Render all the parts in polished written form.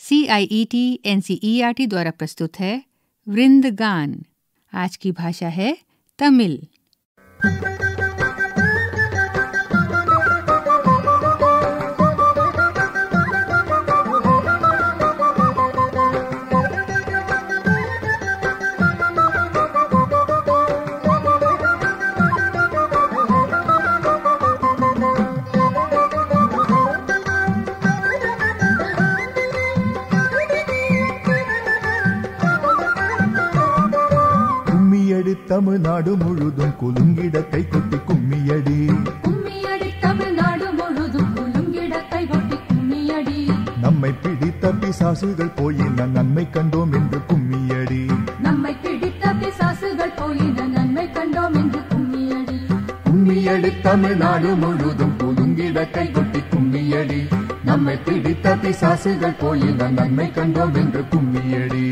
CIET NCERT द्वारा प्रस्तुत है वृंदगान। आज की भाषा है तमिल। தமிழ்நாடு முழுதும் குலுங்கிட கைகொட்டி கும்மியடி, கும்மியடி தமிழ்நாடு முழுதும் குலுங்கிட கைகொட்டி கும்மியடி. நம்மை பிடித்த பிசாசுகள் போயின நன்மை கண்டோம் என்று கும்மியடி, நம்மை பிடித்த பிசாசுகள் போயின நன்மை கண்டோம் என்று கும்மியடி. கும்மியடி தமிழ்நாடு முழுதும் குலுங்கிட கைகொட்டி கும்மியடி, நம்மை பிடித்த பிசாசுகள் போயின நன்மை கண்டோம் என்று கும்மியடி.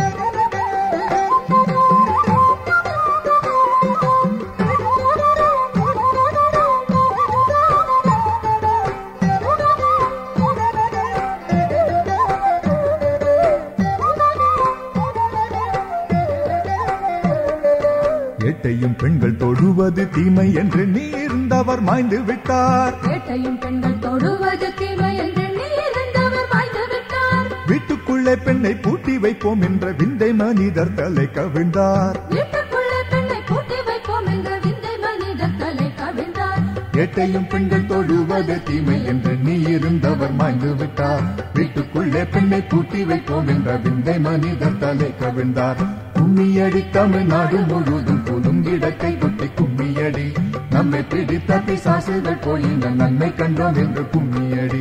ஏட்டையும் பெண்கள் தொடுவது தீமை என்று நீர்ந்தவர் மாய்ந்து விட்டார், ஏட்டையும் பெண்கள் தொடுவது தீமை என்று நீர்ந்தவர் மாய்ந்து விட்டார். வீட்டுக்குள்ளே பெண்ணை பூட்டி வைப்போம் என்ற விந்தை மனிதர் தலை கவிழ்ந்தார், வீட்டுக்குள்ளே பெண்ணை பூட்டி வைப்போம் என்ற விந்தை மனிதர் தலை கவிழ்ந்தார். ஏட்டையும் பெண்கள் தொடுவது தீமை என்று நீர்ந்தவர் மாய்ந்து விட்டார், வீட்டுக்குள்ளே பெண்ணை பூட்டி வைப்போம் என்ற விந்தை மனிதர் தலை கவிழ்ந்தார். கும்மியடி தமிழ்நாடு முழுதும் குலுங்கிட கைகொட்டி கும்மியடி, நம்மை பிடித்த பிசாசுகள் போயின நன்மை கண்டோம் என்று கும்மியடி.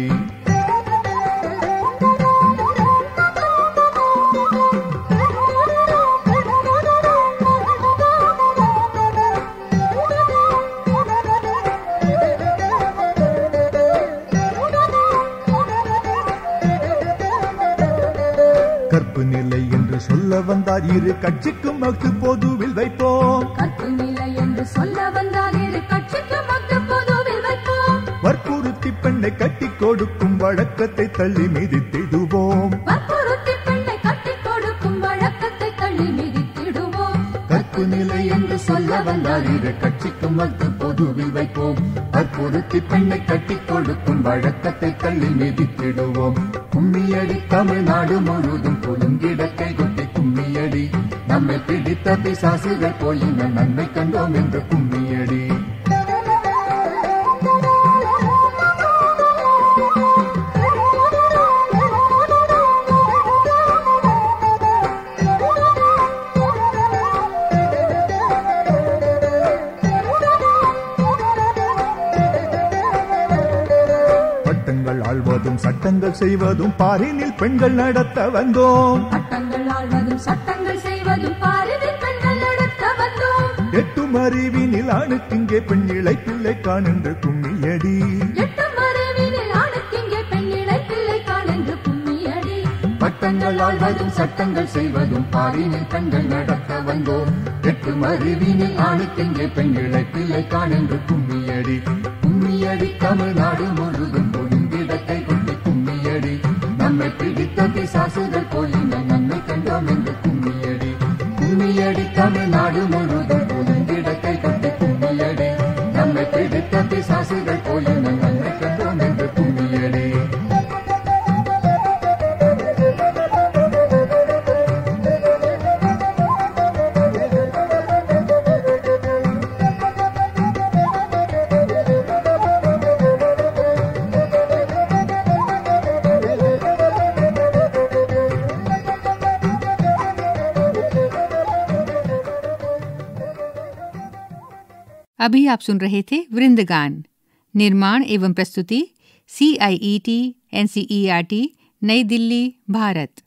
கற்பு நிலை என்று சொல்ல வந்தார் இரு கட்சிக்கும் மக்கு பொதுவில் வைப்போம், கற்பு நிலை என்று சொல்ல வந்தார் இரு கட்சிக்கும் மக்கு பொதுவில் வைப்போம். வற்புறுத்தி பெண்ணை கட்டி கொடுக்கும் வழக்கத்தை தள்ளி மிதித்திடுவோம், வற்புறுத்தி பெண்ணை கட்டி கொடுக்கும் வழக்கத்தை தள்ளி மிதித்திடுவோம். கற்பு நிலை என்று சொல்ல வந்தார் இரு கட்சிக்கும் மக்கு பொதுவில் வைப்போம், வற்புறுத்தி பெண்ணை கட்டி கொடுக்கும் வழக்கத்தை தள்ளி மிதித்திடுவோம். கும்மியடி தமிழ்நாடு முழுதும் குலுங்கிட கைகொட்டி கும்மியடி, நம்மை பிடித்த பிசாசுகள் போயின நன்மை கண்டோம் என்று கும்மியடி. பட்டங்கள் ஆள்வதும் சட்டங்கள் செய்வதும் பாரினில் பெண்கள் நடத்த வந்தோம், சட்டங்கள் ஆள்வதும் சட்டங்கள் செய்வதும் பாரினில் பெண்கள் நடத்த வந்தோம். எட்டும் அறிவினில் ஆணுக்கிங்கே பெண் இழைப்பில்லை காணென்று கும்மியடி, எட்டும் அறிவினில் ஆணுக்கிங்கே பெண் இழைப்பில்லை காணென்று கும்மியடி. பட்டங்கள் ஆள்வதும் சட்டங்கள் செய்வதும் பாரினில் பெண்கள் நடத்த வந்தோம், எட்டும் அறிவினில் ஆணுக்கிங்கே பெண் இழைப்பில்லை காணென்று கும்மியடி. கும்மியடி தமிழ்நாடு முழுதும் குலுங்கிட கைகொட்டி கும்மியடி, நம்மை பிடித்த பிசாசுகள் போயின நன்மை கண்டோம் என்று கும்மியடி. கும்மியடி தமிழ்நாடு முழுதும் குலுங்கிட கைகொட்டி கும்மியடி, நம்மை பிடித்த பிசாசுகள் போயின நன்மை கண்டோம் என்று கும்மியடி. अभी आप सुन रहे थे वृंदगान। निर्माण एवं प्रस्तुति CIET NCERT नई दिल्ली, भारत।